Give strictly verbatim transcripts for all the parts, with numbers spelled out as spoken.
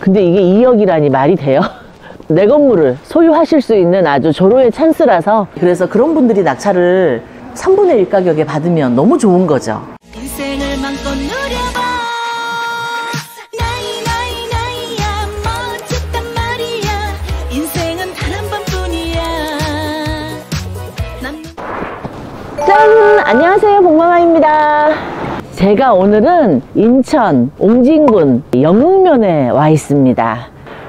근데 이게 이억이라니 말이 돼요? 내 건물을 소유하실 수 있는 아주 절호의 찬스라서, 그래서 그런 분들이 낙찰을 삼분의 일 가격에 받으면 너무 좋은 거죠. 인생을 맘껏 누려봐. 나이 나이 나이야 멋졌단 말이야. 인생은 단 한 번뿐이야. 난... 짠! 안녕하세요, 복마마입니다. 제가 오늘은 인천 옹진군 영흥면에 와 있습니다.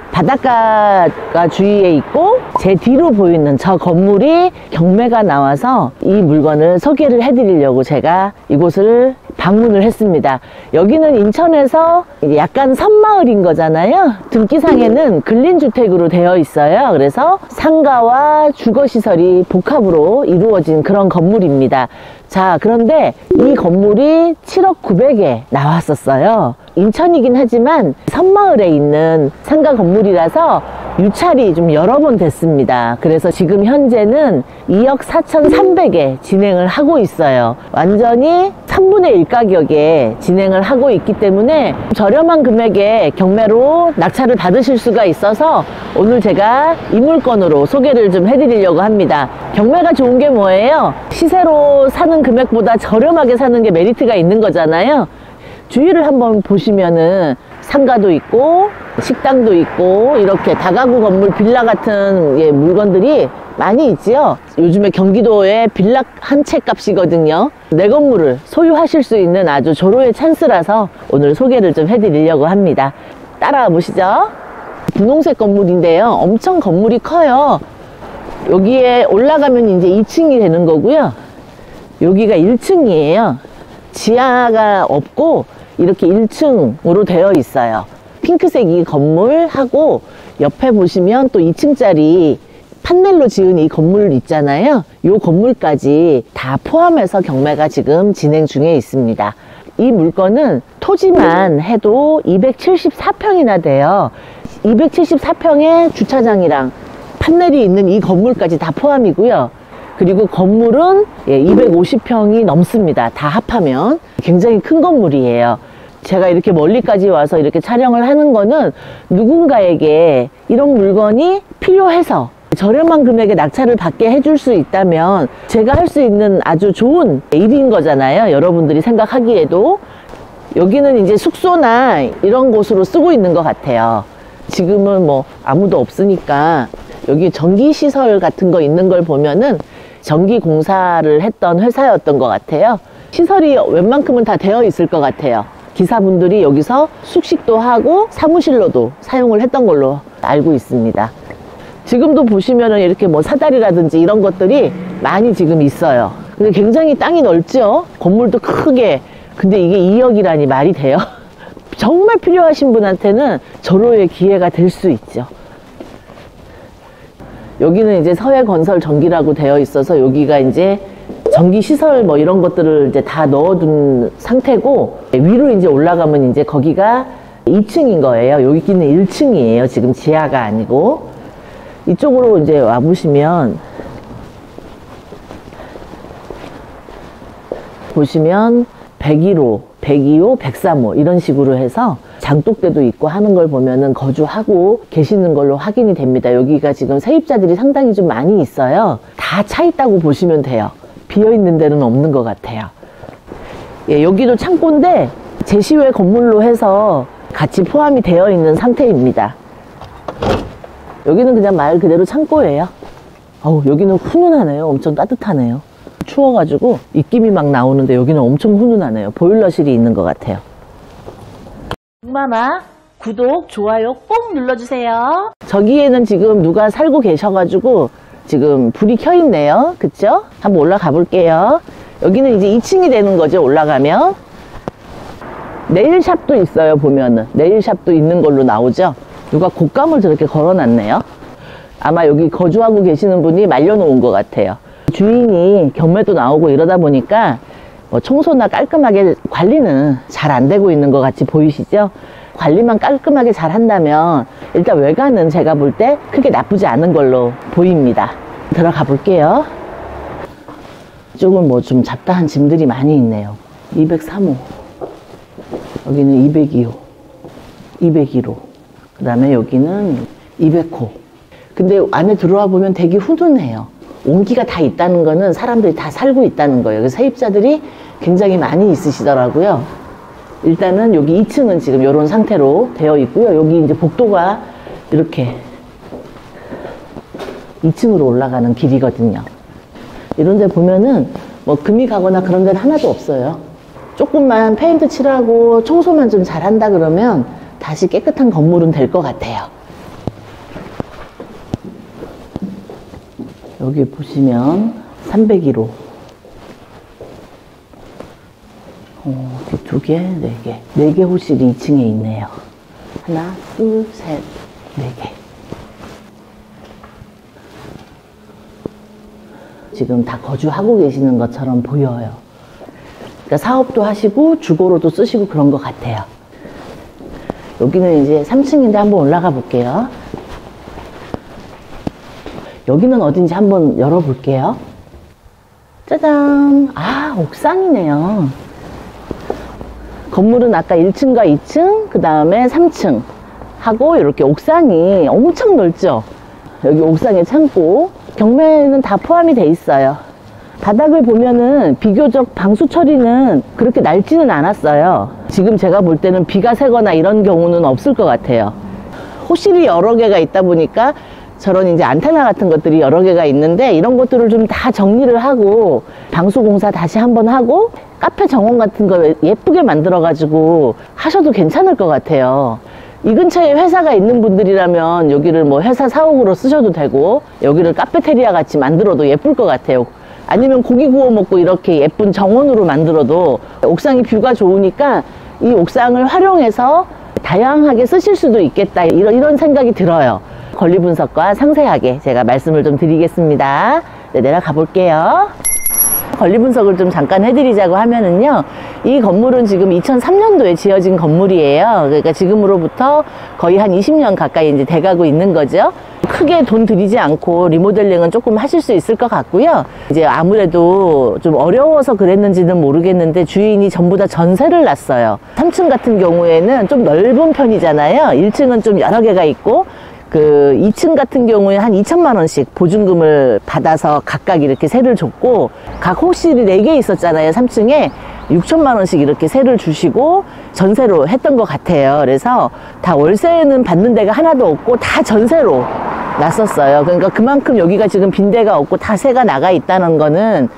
바닷가가 주위에 있고 제 뒤로 보이는 저 건물이 경매가 나와서 이 물건을 소개를 해드리려고 제가 이곳을 방문을 했습니다. 여기는 인천에서 약간 섬마을인 거잖아요. 등기상에는 근린주택으로 되어 있어요. 그래서 상가와 주거시설이 복합으로 이루어진 그런 건물입니다. 자, 그런데 이 건물이 칠억 구백에 나왔었어요. 인천이긴 하지만 섬마을에 있는 상가 건물이라서 유찰이 좀 여러 번 됐습니다. 그래서 지금 현재는 이억 사천삼백에 진행을 하고 있어요. 완전히 삼분의 일 가격에 진행을 하고 있기 때문에 저렴한 금액에 경매로 낙찰을 받으실 수가 있어서 오늘 제가 이 물건으로 소개를 좀 해드리려고 합니다. 경매가 좋은 게 뭐예요? 시세로 사는 금액보다 저렴하게 사는 게 메리트가 있는 거잖아요. 주위를 한번 보시면은 상가도 있고 식당도 있고 이렇게 다가구 건물 빌라 같은 예, 물건들이 많이 있지요. 요즘에 경기도에 빌라 한 채 값이거든요. 내 건물을 소유하실 수 있는 아주 절호의 찬스라서 오늘 소개를 좀 해드리려고 합니다. 따라와 보시죠. 분홍색 건물인데요, 엄청 건물이 커요. 여기에 올라가면 이제 이 층이 되는 거고요. 여기가 일 층이에요 지하가 없고 이렇게 일 층으로 되어 있어요. 핑크색 이 건물하고 옆에 보시면 또 이 층짜리 판넬로 지은 이 건물 있잖아요. 이 건물까지 다 포함해서 경매가 지금 진행 중에 있습니다. 이 물건은 토지만 해도 이백칠십사 평이나 돼요. 이백칠십사 평의 주차장이랑 판넬이 있는 이 건물까지 다 포함이고요. 그리고 건물은 이백오십 평이 넘습니다. 다 합하면 굉장히 큰 건물이에요. 제가 이렇게 멀리까지 와서 이렇게 촬영을 하는 거는 누군가에게 이런 물건이 필요해서 저렴한 금액에 낙찰을 받게 해줄 수 있다면 제가 할 수 있는 아주 좋은 일인 거잖아요. 여러분들이 생각하기에도. 여기는 이제 숙소나 이런 곳으로 쓰고 있는 것 같아요. 지금은 뭐 아무도 없으니까 여기 전기시설 같은 거 있는 걸 보면은 전기 공사를 했던 회사였던 것 같아요. 시설이 웬만큼은 다 되어 있을 것 같아요. 기사분들이 여기서 숙식도 하고 사무실로도 사용을 했던 걸로 알고 있습니다. 지금도 보시면은 이렇게 뭐 사다리라든지 이런 것들이 많이 지금 있어요. 근데 굉장히 땅이 넓죠? 건물도 크게. 근데 이게 이억이라니 말이 돼요? 정말 필요하신 분한테는 절호의 기회가 될 수 있죠. 여기는 이제 서해건설 전기라고 되어 있어서 여기가 이제 전기시설 뭐 이런 것들을 이제 다 넣어둔 상태고, 위로 이제 올라가면 이제 거기가 이 층인 거예요. 여기는 일 층이에요. 지금 지하가 아니고. 이쪽으로 이제 와보시면 보시면 백일 호, 백이 호, 백삼 호 이런 식으로 해서 장독대도 있고 하는 걸 보면은 거주하고 계시는 걸로 확인이 됩니다. 여기가 지금 세입자들이 상당히 좀 많이 있어요. 다 차 있다고 보시면 돼요. 비어 있는 데는 없는 것 같아요. 예, 여기도 창고인데 제시외 건물로 해서 같이 포함이 되어 있는 상태입니다. 여기는 그냥 말 그대로 창고예요. 어우, 여기는 훈훈하네요. 엄청 따뜻하네요. 추워가지고 입김이 막 나오는데 여기는 엄청 훈훈하네요. 보일러실이 있는 것 같아요. 복마마 구독, 좋아요 꼭 눌러주세요. 저기에는 지금 누가 살고 계셔가지고 지금 불이 켜 있네요. 그쵸? 한번 올라가 볼게요. 여기는 이제 이 층이 되는 거죠. 올라가면 네일샵도 있어요. 보면은 네일샵도 있는 걸로 나오죠. 누가 곶감을 저렇게 걸어놨네요. 아마 여기 거주하고 계시는 분이 말려놓은 것 같아요. 주인이 경매도 나오고 이러다 보니까 뭐 청소나 깔끔하게 관리는 잘 안 되고 있는 것 같이 보이시죠? 관리만 깔끔하게 잘 한다면 일단 외관은 제가 볼 때 크게 나쁘지 않은 걸로 보입니다. 들어가 볼게요. 이쪽은 뭐 좀 잡다한 짐들이 많이 있네요. 이백삼 호, 여기는 이백이 호, 이백일 호. 그 다음에 여기는 이백 호. 근데 안에 들어와 보면 되게 훈훈해요. 온기가 다 있다는 거는 사람들이 다 살고 있다는 거예요. 그래서 세입자들이 굉장히 많이 있으시더라고요. 일단은 여기 이 층은 지금 이런 상태로 되어 있고요. 여기 이제 복도가 이렇게 이 층으로 올라가는 길이거든요. 이런 데 보면은 뭐 금이 가거나 그런 데는 하나도 없어요. 조금만 페인트 칠하고 청소만 좀 잘한다 그러면 다시 깨끗한 건물은 될 것 같아요. 여기 보시면 삼백일 호. 어, 두 개, 네 개. 네 개 호실이 이 층에 있네요. 하나, 둘, 셋, 네 개. 지금 다 거주하고 계시는 것처럼 보여요. 그러니까 사업도 하시고 주거로도 쓰시고 그런 것 같아요. 여기는 이제 삼 층인데 한번 올라가 볼게요. 여기는 어딘지 한번 열어볼게요. 짜잔! 아, 옥상이네요. 건물은 아까 일 층과 이 층, 그 다음에 삼 층 하고 이렇게 옥상이 엄청 넓죠? 여기 옥상에 창고, 경매는 다 포함이 돼 있어요. 바닥을 보면은 비교적 방수 처리는 그렇게 낡지는 않았어요. 지금 제가 볼 때는 비가 새거나 이런 경우는 없을 것 같아요. 호실이 여러 개가 있다 보니까 저런 이제 안테나 같은 것들이 여러 개가 있는데 이런 것들을 좀 다 정리를 하고 방수 공사 다시 한번 하고 카페 정원 같은 거 예쁘게 만들어 가지고 하셔도 괜찮을 것 같아요. 이 근처에 회사가 있는 분들이라면 여기를 뭐 회사 사옥으로 쓰셔도 되고 여기를 카페테리아 같이 만들어도 예쁠 것 같아요. 아니면 고기 구워 먹고 이렇게 예쁜 정원으로 만들어도 옥상이 뷰가 좋으니까 이 옥상을 활용해서 다양하게 쓰실 수도 있겠다, 이런, 이런 생각이 들어요. 권리 분석과 상세하게 제가 말씀을 좀 드리겠습니다. 네, 내려가 볼게요. 권리 분석을 좀 잠깐 해드리자고 하면은요, 이 건물은 지금 이천삼 년도에 지어진 건물이에요. 그러니까 지금으로부터 거의 한 이십 년 가까이 이제 돼가고 있는 거죠. 크게 돈 들이지 않고 리모델링은 조금 하실 수 있을 것 같고요. 이제 아무래도 좀 어려워서 그랬는지는 모르겠는데 주인이 전부 다 전세를 놨어요. 삼 층 같은 경우에는 좀 넓은 편이잖아요. 일 층은 좀 여러 개가 있고, 그 이 층 같은 경우에 한 이천만 원씩 보증금을 받아서 각각 이렇게 세를 줬고, 각 호실이 네 개 있었잖아요. 삼 층에 육천만 원씩 이렇게 세를 주시고 전세로 했던 것 같아요. 그래서 다 월세는 받는 데가 하나도 없고 다 전세로 놨었어요. 그러니까 그만큼 여기가 지금 빈대가 없고 다 세가 나가 있다는 거는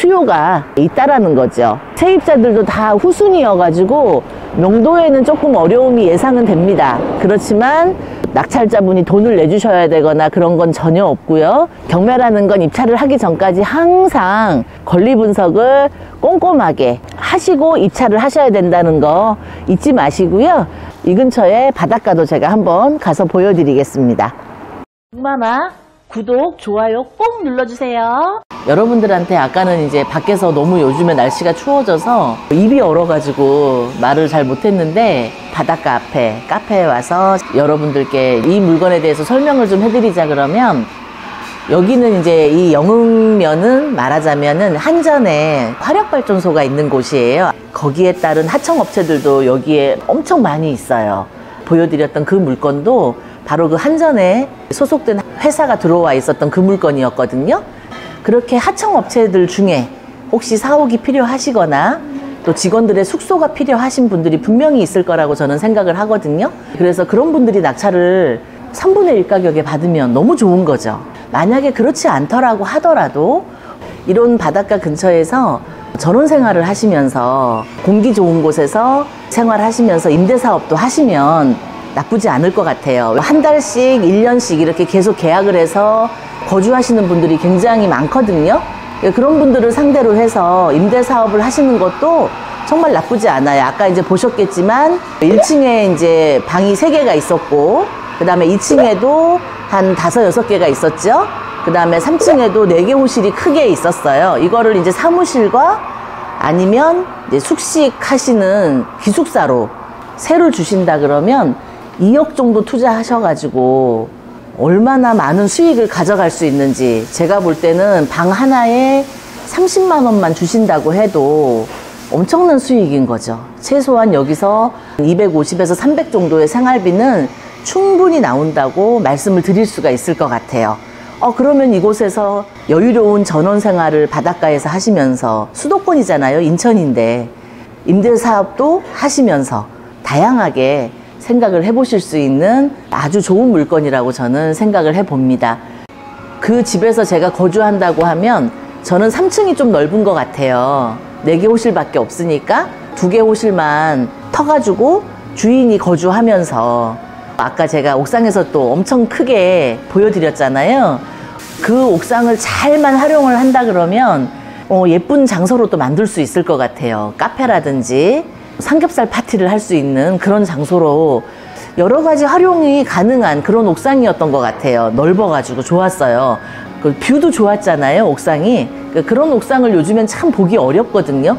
수요가 있다라는 거죠. 세입자들도 다 후순위여가지고 명도에는 조금 어려움이 예상은 됩니다. 그렇지만 낙찰자분이 돈을 내주셔야 되거나 그런 건 전혀 없고요. 경매라는 건 입찰을 하기 전까지 항상 권리 분석을 꼼꼼하게 하시고 입찰을 하셔야 된다는 거 잊지 마시고요. 이 근처에 바닷가도 제가 한번 가서 보여드리겠습니다. 동마마 구독, 좋아요 꼭 눌러주세요. 여러분들한테 아까는 이제 밖에서 너무 요즘에 날씨가 추워져서 입이 얼어가지고 말을 잘 못했는데, 바닷가 앞에 카페에 와서 여러분들께 이 물건에 대해서 설명을 좀 해드리자 그러면, 여기는 이제 이 영흥면은 말하자면은 한전에 화력발전소가 있는 곳이에요. 거기에 따른 하청업체들도 여기에 엄청 많이 있어요. 보여드렸던 그 물건도 바로 그 한전에 소속된 회사가 들어와 있었던 그 물건이었거든요. 그렇게 하청업체들 중에 혹시 사옥이 필요하시거나 또 직원들의 숙소가 필요하신 분들이 분명히 있을 거라고 저는 생각을 하거든요. 그래서 그런 분들이 낙찰을 삼분의 일 가격에 받으면 너무 좋은 거죠. 만약에 그렇지 않더라고 하더라도 이런 바닷가 근처에서 전원 생활을 하시면서 공기 좋은 곳에서 생활하시면서 임대사업도 하시면 나쁘지 않을 것 같아요. 한 달씩, 일 년씩 이렇게 계속 계약을 해서 거주하시는 분들이 굉장히 많거든요. 그런 분들을 상대로 해서 임대사업을 하시는 것도 정말 나쁘지 않아요. 아까 이제 보셨겠지만 일 층에 이제 방이 세 개가 있었고, 그 다음에 이 층에도 한 다섯, 여섯 개가 있었죠. 그 다음에 삼 층에도 네 개 호실이 크게 있었어요. 이거를 이제 사무실과 아니면 이제 숙식하시는 기숙사로 세를 주신다 그러면 이억 정도 투자하셔가지고 얼마나 많은 수익을 가져갈 수 있는지, 제가 볼 때는 방 하나에 삼십만 원만 주신다고 해도 엄청난 수익인 거죠. 최소한 여기서 이백오십에서 삼백 정도의 생활비는 충분히 나온다고 말씀을 드릴 수가 있을 것 같아요. 어, 그러면 이곳에서 여유로운 전원 생활을 바닷가에서 하시면서, 수도권이잖아요. 인천인데 임대사업도 하시면서 다양하게 생각을 해보실 수 있는 아주 좋은 물건이라고 저는 생각을 해봅니다. 그 집에서 제가 거주한다고 하면 저는 삼 층이 좀 넓은 것 같아요. 네 개 호실밖에 없으니까 두 개 호실만 터가지고 주인이 거주하면서, 아까 제가 옥상에서 또 엄청 크게 보여드렸잖아요. 그 옥상을 잘만 활용을 한다 그러면 어, 예쁜 장소로 또 만들 수 있을 것 같아요. 카페라든지 삼겹살 파티를 할 수 있는 그런 장소로 여러 가지 활용이 가능한 그런 옥상이었던 것 같아요. 넓어가지고 좋았어요. 그 뷰도 좋았잖아요, 옥상이. 그런 옥상을 요즘엔 참 보기 어렵거든요.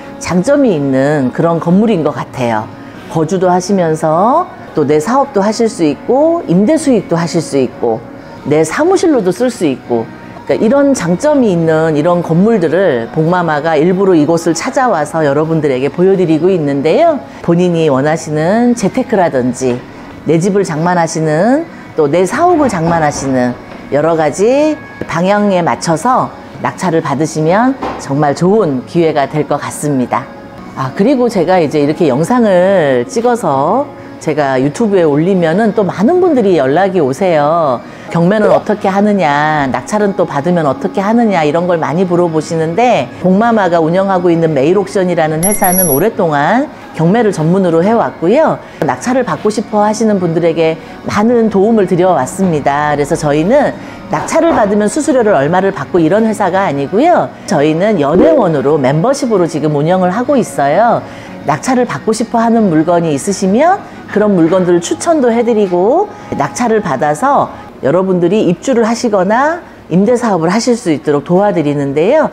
장점이 있는 그런 건물인 것 같아요. 거주도 하시면서 또 내 사업도 하실 수 있고, 임대 수익도 하실 수 있고, 내 사무실로도 쓸 수 있고, 그러니까 이런 장점이 있는 이런 건물들을 복마마가 일부러 이곳을 찾아와서 여러분들에게 보여드리고 있는데요. 본인이 원하시는 재테크라든지 내 집을 장만하시는, 또 내 사업을 장만하시는 여러 가지 방향에 맞춰서 낙찰을 받으시면 정말 좋은 기회가 될 것 같습니다. 아, 그리고 제가 이제 이렇게 영상을 찍어서 제가 유튜브에 올리면은 또 많은 분들이 연락이 오세요. 경매는 어떻게 하느냐, 낙찰은 또 받으면 어떻게 하느냐, 이런 걸 많이 물어보시는데, 복마마가 운영하고 있는 메일옥션이라는 회사는 오랫동안 경매를 전문으로 해왔고요. 낙찰을 받고 싶어 하시는 분들에게 많은 도움을 드려왔습니다. 그래서 저희는 낙찰을 받으면 수수료를 얼마를 받고 이런 회사가 아니고요. 저희는 연회원으로 멤버십으로 지금 운영을 하고 있어요. 낙찰을 받고 싶어 하는 물건이 있으시면 그런 물건들을 추천도 해드리고, 낙찰을 받아서 여러분들이 입주를 하시거나 임대사업을 하실 수 있도록 도와드리는데요.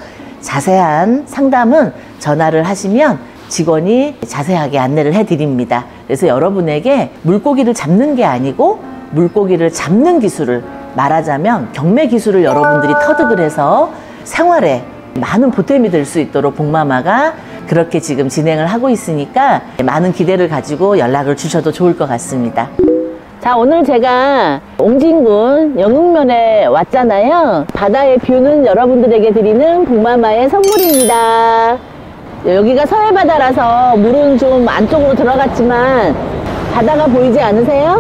자세한 상담은 전화를 하시면 직원이 자세하게 안내를 해드립니다. 그래서 여러분에게 물고기를 잡는 게 아니고 물고기를 잡는 기술을, 말하자면 경매 기술을 여러분들이 터득을 해서 생활에 많은 보탬이 될 수 있도록 복마마가 그렇게 지금 진행을 하고 있으니까 많은 기대를 가지고 연락을 주셔도 좋을 것 같습니다. 자, 오늘 제가 옹진군 영흥면에 왔잖아요. 바다의 뷰는 여러분들에게 드리는 복마마의 선물입니다. 여기가 서해바다라서 물은 좀 안쪽으로 들어갔지만 바다가 보이지 않으세요?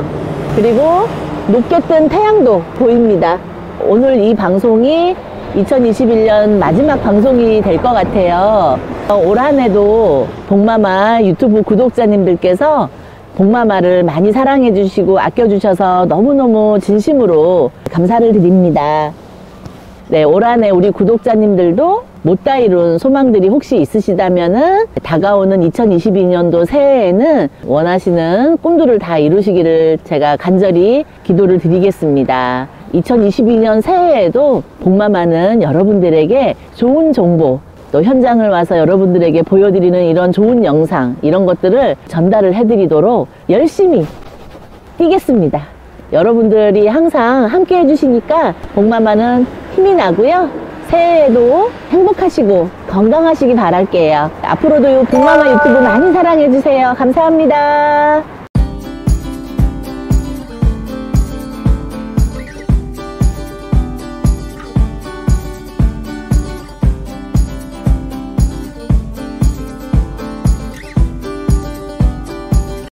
그리고 높게 뜬 태양도 보입니다. 오늘 이 방송이 이천이십일 년 마지막 방송이 될 것 같아요. 올 한 해도 복마마 유튜브 구독자님들께서 복마마를 많이 사랑해 주시고 아껴 주셔서 너무너무 진심으로 감사를 드립니다. 네, 올 한 해 우리 구독자님들도 못다 이룬 소망들이 혹시 있으시다면은 다가오는 이천이십이 년도 새해에는 원하시는 꿈들을 다 이루시기를 제가 간절히 기도를 드리겠습니다. 이천이십이 년 새해에도 복마마는 여러분들에게 좋은 정보, 또 현장을 와서 여러분들에게 보여드리는 이런 좋은 영상, 이런 것들을 전달을 해드리도록 열심히 뛰겠습니다. 여러분들이 항상 함께 해주시니까 복마마는 힘이 나고요. 새해에도 행복하시고 건강하시기 바랄게요. 앞으로도 이 복마마 유튜브 많이 사랑해주세요. 감사합니다.